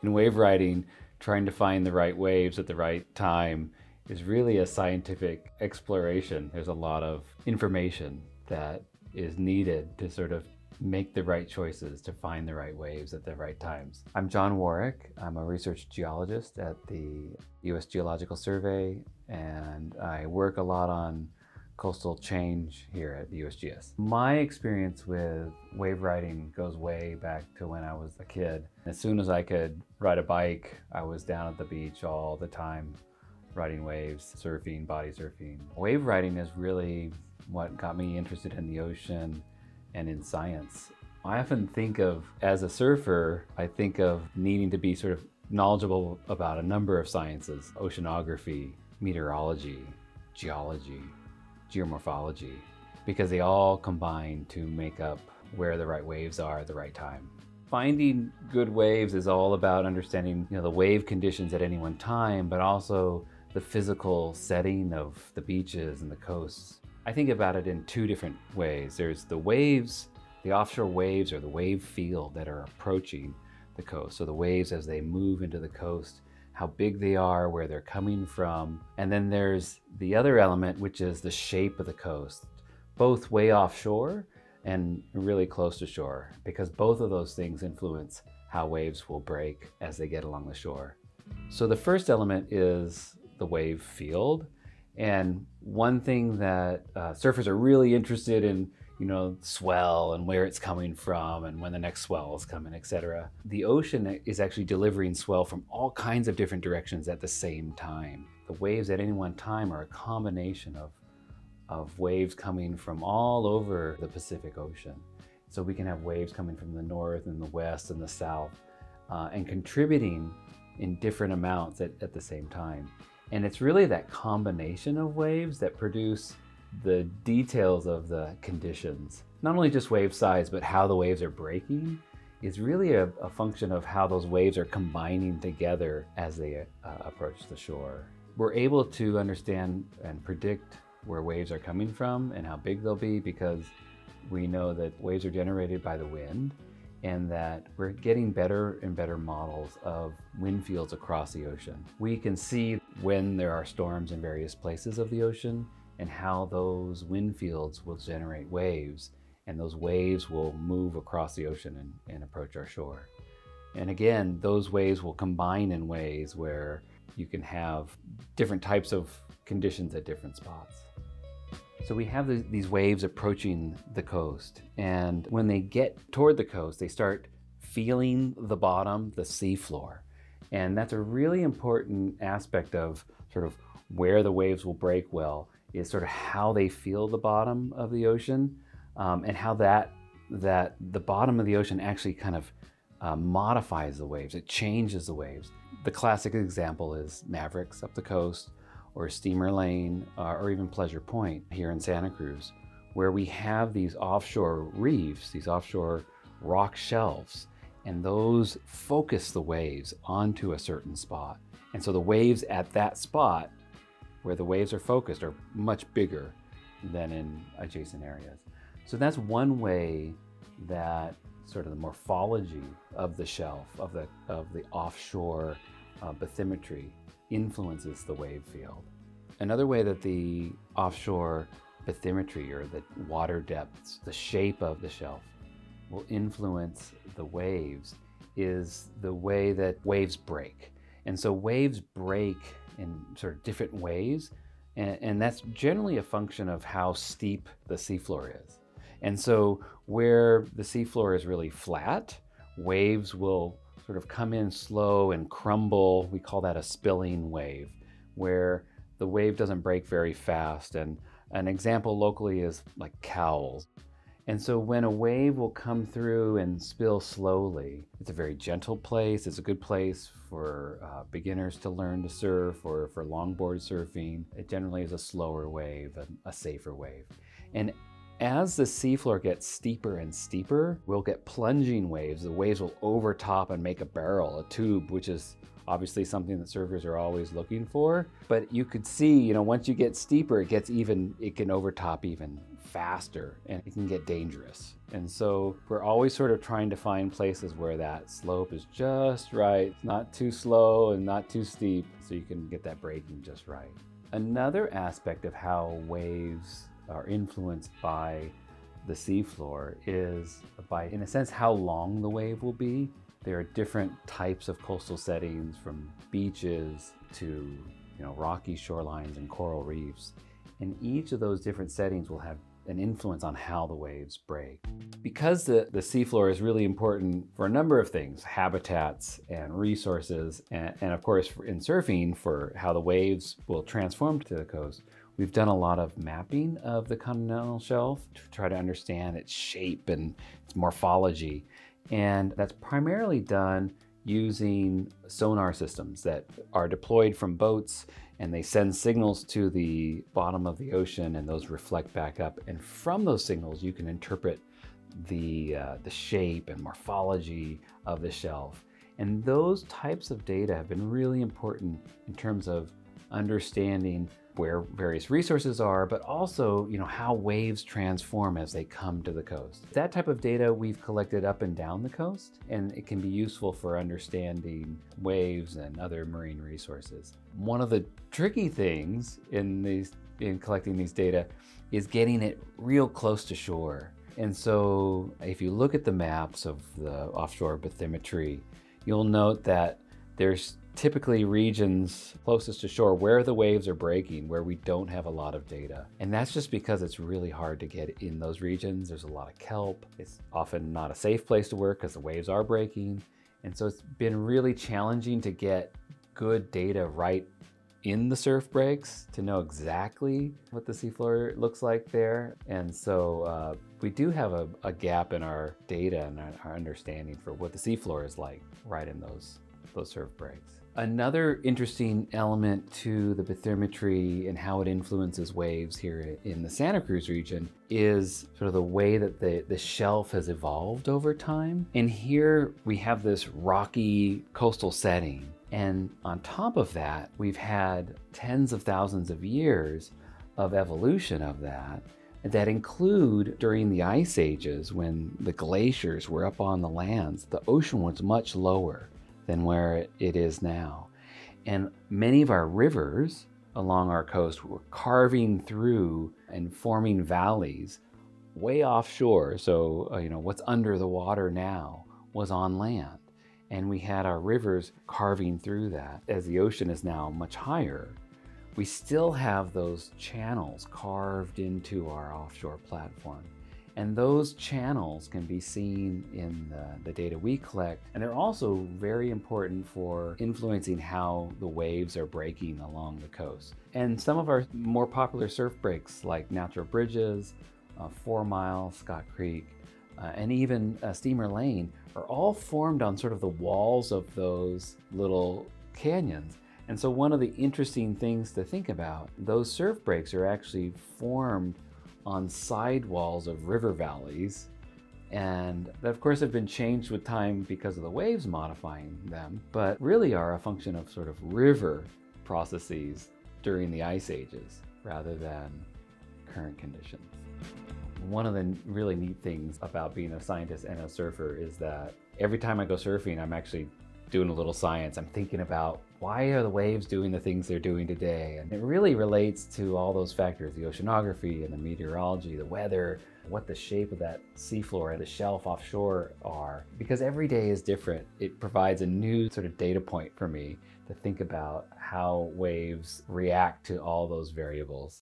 In wave riding, trying to find the right waves at the right time is really a scientific exploration. There's a lot of information that is needed to sort of make the right choices to find the right waves at the right times. I'm John Warrick. I'm a research geologist at the US Geological Survey, and I work a lot on coastal change here at the USGS. My experience with wave riding goes way back to when I was a kid. As soon as I could ride a bike, I was down at the beach all the time, riding waves, surfing, body surfing. Wave riding is really what got me interested in the ocean and in science. I often think of, as a surfer, I think of needing to be sort of knowledgeable about a number of sciences: oceanography, meteorology, geology, geomorphology, because they all combine to make up where the right waves are at the right time. Finding good waves is all about understanding, the wave conditions at any one time, but also the physical setting of the beaches and the coasts. I think about it in two different ways. There's the waves, the offshore waves, or the wave field that are approaching the coast. So the waves as they move into the coast, how big they are, where they're coming from. And then there's the other element, which is the shape of the coast, both way offshore and really close to shore, because both of those things influence how waves will break as they get along the shore. So the first element is the wave field. And one thing that surfers are really interested in, swell and where it's coming from and when the next swell is coming, etc. The ocean is actually delivering swell from all kinds of different directions at the same time. The waves at any one time are a combination of waves coming from all over the Pacific Ocean. So we can have waves coming from the north and the west and the south and contributing in different amounts at the same time. And it's really that combination of waves that produce the details of the conditions. Not only just wave size, but how the waves are breaking is really a function of how those waves are combining together as they approach the shore. We're able to understand and predict where waves are coming from and how big they'll be because we know that waves are generated by the wind, and that we're getting better and better models of wind fields across the ocean. We can see when there are storms in various places of the ocean and how those wind fields will generate waves, and those waves will move across the ocean and approach our shore. And again, those waves will combine in ways where you can have different types of conditions at different spots. So we have these waves approaching the coast, and when they get toward the coast, they start feeling the bottom, the seafloor. And that's a really important aspect of sort of where the waves will break well, is sort of how they feel the bottom of the ocean, and how that the bottom of the ocean actually kind of modifies the waves. It changes the waves. The classic example is Mavericks up the coast, or Steamer Lane, or even Pleasure Point here in Santa Cruz, where we have these offshore reefs, these offshore rock shelves, and those focus the waves onto a certain spot. And so the waves at that spot where the waves are focused are much bigger than in adjacent areas. So that's one way that sort of the morphology of the shelf, of the offshore bathymetry influences the wave field. Another way that the offshore bathymetry, or the water depths, the shape of the shelf, will influence the waves is the way that waves break. And so waves break in sort of different ways, and that's generally a function of how steep the seafloor is. And so where the seafloor is really flat, waves will sort of come in slow and crumble. We call that a spilling wave, where the wave doesn't break very fast. And an example locally is like Cowles. And so when a wave will come through and spill slowly, it's a very gentle place. It's a good place for beginners to learn to surf, or for longboard surfing. It generally is a slower wave, a safer wave. And as the seafloor gets steeper and steeper, we'll get plunging waves. The waves will overtop and make a barrel, a tube, which is obviously something that surfers are always looking for. But you could see, you know, once you get steeper, it can overtop even faster and it can get dangerous. And so we're always sort of trying to find places where that slope is just right, not too slow and not too steep, so you can get that braking just right. Another aspect of how waves are influenced by the seafloor is by, in a sense, how long the wave will be. There are different types of coastal settings, from beaches to, you know, rocky shorelines and coral reefs. And each of those different settings will have an influence on how the waves break. Because the seafloor is really important for a number of things, habitats and resources, and of course in surfing for how the waves will transform to the coast, we've done a lot of mapping of the continental shelf to try to understand its shape and its morphology. And that's primarily done using sonar systems that are deployed from boats, and they send signals to the bottom of the ocean, and those reflect back up. And from those signals, you can interpret the shape and morphology of the shelf. And those types of data have been really important in terms of understanding where various resources are, but also, you know, how waves transform as they come to the coast. That type of data we've collected up and down the coast, and it can be useful for understanding waves and other marine resources. One of the tricky things in collecting these data is getting it real close to shore. And so if you look at the maps of the offshore bathymetry, you'll note that there's typically regions closest to shore where the waves are breaking, where we don't have a lot of data. And that's just because it's really hard to get in those regions. There's a lot of kelp. It's often not a safe place to work because the waves are breaking. And so it's been really challenging to get good data right in the surf breaks to know exactly what the seafloor looks like there. And so we do have a gap in our data and our understanding for what the seafloor is like right in those surf breaks. Another interesting element to the bathymetry and how it influences waves here in the Santa Cruz region is sort of the way that the shelf has evolved over time. And here we have this rocky coastal setting. And on top of that, we've had tens of thousands of years of evolution of that include during the ice ages, when the glaciers were up on the lands, the ocean was much lower than where it is now. And many of our rivers along our coast were carving through and forming valleys way offshore. So, you know, what's under the water now was on land. And we had our rivers carving through that. As the ocean is now much higher, we still have those channels carved into our offshore platform. And those channels can be seen in the data we collect. And they're also very important for influencing how the waves are breaking along the coast. And some of our more popular surf breaks, like Natural Bridges, 4 Mile, Scott Creek, and even Steamer Lane, are all formed on sort of the walls of those little canyons. And so one of the interesting things to think about, those surf breaks are actually formed on sidewalls of river valleys, and that of course have been changed with time because of the waves modifying them, but really are a function of sort of river processes during the ice ages rather than current conditions. One of the really neat things about being a scientist and a surfer is that every time I go surfing, I'm actually doing a little science. I'm thinking about, why are the waves doing the things they're doing today? And it really relates to all those factors, the oceanography and the meteorology, the weather, what the shape of that seafloor and the shelf offshore are. Because every day is different, it provides a new sort of data point for me to think about how waves react to all those variables.